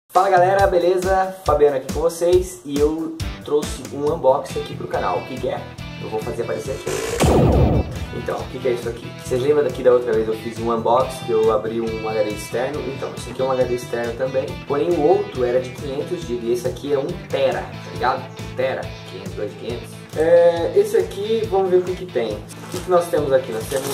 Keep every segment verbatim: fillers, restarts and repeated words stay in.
Fala galera, beleza? Fabiano aqui com vocês e eu trouxe um unboxing aqui pro canal. O que que é? Eu vou fazer aparecer aqui. Então, o que que é isso aqui? Vocês lembram daqui da outra vez eu fiz um unboxing que eu abri um H D externo? Então, esse aqui é um H D externo também, porém o outro era de quinhentos gigas e esse aqui é um tera, tá ligado? um tera, quinhentos, dois mil e quinhentos. É, esse aqui, vamos ver o que que tem. O que que nós temos aqui? Nós temos...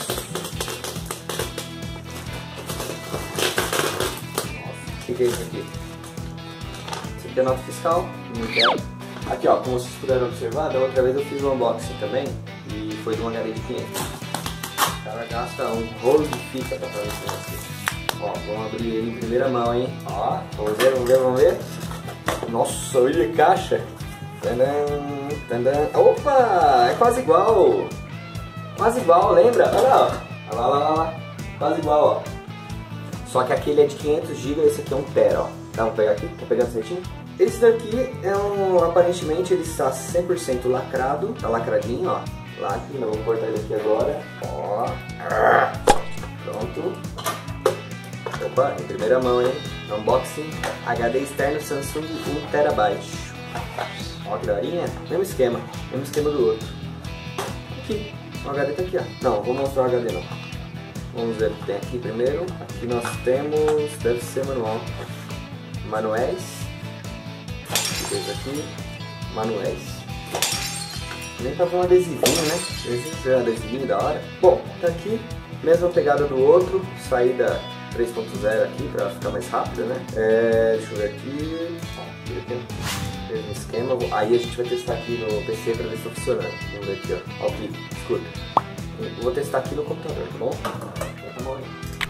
O que que é isso aqui? Isso aqui é nota fiscal, não quero. Aqui ó, como vocês puderam observar, da outra vez eu fiz um unboxing também e foi de um H D de quinhentos. O cara gasta um rolo de fita pra fazer isso aqui. Ó, vamos abrir ele em primeira mão, hein? Ó, vamos ver, vamos ver, vamos ver. Nossa, olha a caixa. Tadã, tadã. Opa, é quase igual. Quase igual, lembra? Olha lá, ó. Olha lá, olha lá, olha lá. Quase igual, ó. Só que aquele é de quinhentos gigas e esse aqui é um tera, ó. Tá, vamos pegar aqui? Tá pegando certinho? Esse daqui é um, aparentemente ele está cem por cento lacrado, tá lacradinho, ó. Lacre, nós vamos cortar ele aqui agora. Ó. Pronto. Opa, em primeira mão, hein? Unboxing H D externo Samsung um terabyte. Ó que daorinha. Mesmo esquema, mesmo esquema do outro. Aqui, o H D tá aqui, ó. Não, vou mostrar o H D não. Vamos ver o que tem aqui primeiro. Aqui nós temos, deve ser manual. Manuais. Esse aqui, manuais. Nem pra ver um adesivinho, né? Esse é um adesivinho da hora. Bom, tá aqui, mesma pegada do outro, saída três ponto zero aqui pra ficar mais rápido, né? É, deixa eu ver aqui. Mesmo esquema. Aí a gente vai testar aqui no P C pra ver se tá funcionando. Vamos ver aqui, ó. Ó o clique, escuta. Eu vou testar aqui no computador, tá bom? Tá bom aí.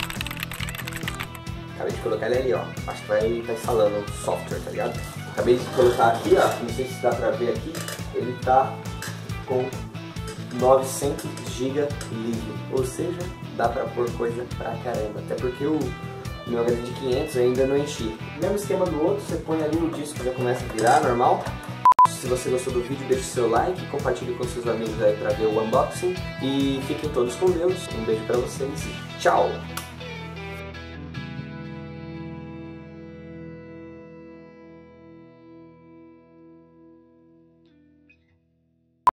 Acabei de colocar ele ali, ó. Acho que vai estar instalando o software, tá ligado? Acabei de colocar aqui, ó. Não sei se dá pra ver aqui. Ele tá com novecentos gigas livre. Ou seja, dá pra pôr coisa pra caramba. Até porque o meu H D de quinhentos eu ainda não enchi. Mesmo esquema do outro, você põe ali o disco já começa a virar, normal. Se você gostou do vídeo, deixe seu like, compartilhe com seus amigos aí pra ver o unboxing. E fiquem todos com Deus. Um beijo pra vocês e tchau!